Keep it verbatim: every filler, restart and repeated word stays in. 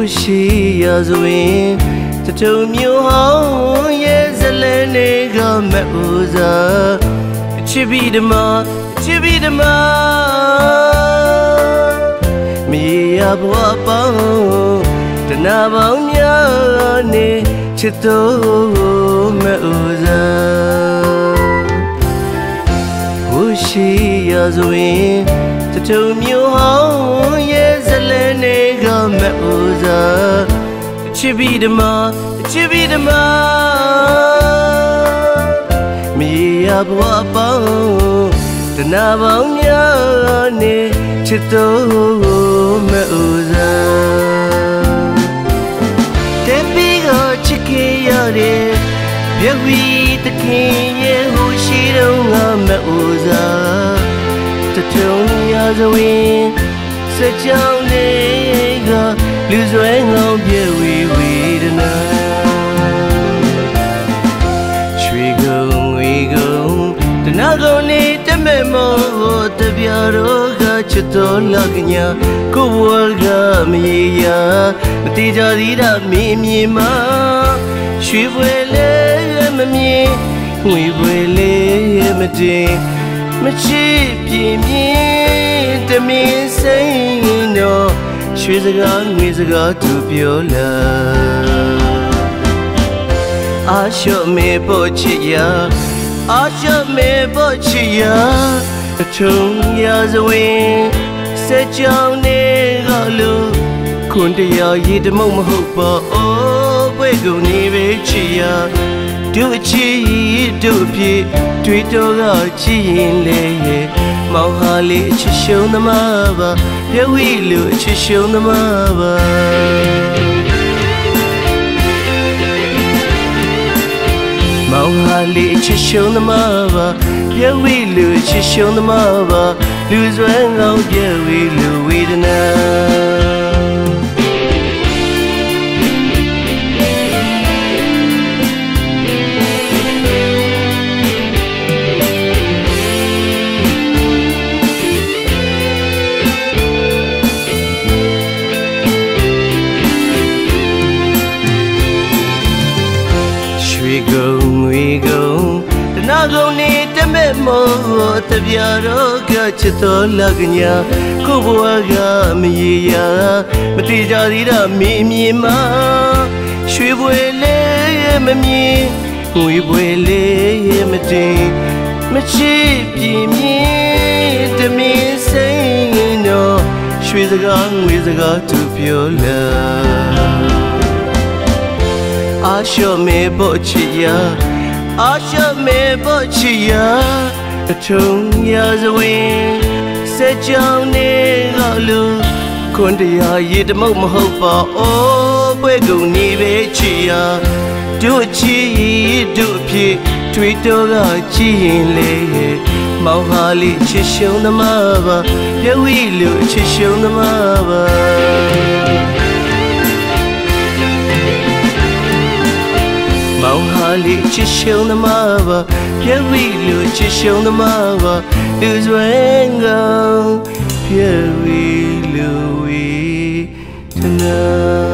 ရှိရဆိုရင်တထုံမျိုးဟောင်းရဲ့ဇလန်းတွေကမဥစားအချစ်ပြီးဓမ္မအချစ်ပြီးဓမ္မမြေရဘဝပေါင်းတနာပေါင်းများနေချစ်တော်မဥစားဟိုရှိရဆိုရင်တထုံမျိုးဟောင်းရဲ့ဇလန်းတွေကမဥစားအချစ်ပြီးဓမ္မအချစ်ပြီးဓမ္မမြေရဘဝပေါင်းတနာပေါင်းများနေချစ်တော်မဥစားတဲ့ပြီးကချစ်ခဲ့ရတဲ့မြတ်ဝီတခင်ရဲ့ဟိုရှိတော့ငါမဥစားတထုံရဆိုရင်စကြောင်းတွေကလူစွဲငောင်းပြေဝီဝေဒနာရွှေကုံငွေကုံတနာကုံနေတမဲ့မောတပြားတော့ကချစ်တော်လကညာကိုဘဝကမရေရာမတိကြသေးတာမင်းမြင်မှာရွှေပွဲလဲမမြင်ငွေပွဲလဲမတင်မချစ်ပြင်းပြင်းတမင်းစိန်တော့ရွှေစကားငွေစကားသူပြောလာအာရှမေပေါ်ချစ်ရာအာရှမေပေါ်ချစ်ရာအထုံရစဝင်းစက်ကြောင်းနေကလို့ခွန်တရားရည်တမုံမဟုတ်ပါအိုးဘွဲကုန်နေပဲချစ်ရာတို့ချစ်တို့ပြေတွေ့တော့ကချစ်ရင်လေမောင်ဟာလေးအချစ်ရှုံးသမားပါပြဝီလူအချစ်ရှုံးသမားပါမောင်ဟာလေးအချစ်ရှုံးသမားပါပြဝီလူအချစ်ရှုံးသမားပါလူစွဲငောင်းပြဝီလူဝေဒနာတနာကုန်နေတမဲ့မောတပြားတော့ကချစ်တော်လကညာကိုဘဝကမရေရာမတိကြသေးတာမင်းမြင်မှာရွှေပွဲလဲမမြင်ငွေပွဲလဲမတင်မချစ်ပြင်းပြင်းတမင်းစိန်တော့ရွှေစကားငွေစကားသူပြောလာအာရှမေပေါ်ချစ်ရာအာရှမေပေါ်ချစ်ရာအထုံရစဝင်းစက်ကြောင်းနေကလို့ခွန်တရားရည်တမုံမဟုတ်ပါအိုးဘွဲကုန်နေပဲချစ်ရာတို့ချစ်တို့ဖြစ်တွေ့တော့ကချစ်ရင်လေမောင်ဟာလေးချစ်ရှုံးသမားပါပြဝီလူချစ်ရှုံးသမားပါမောင်ဟာလေးချစ်ရှုံးသမားပါပြဝီလူချစ်ရှုံးသမားပါလူစွဲငောင်းပြဝီလူဝေဒနာ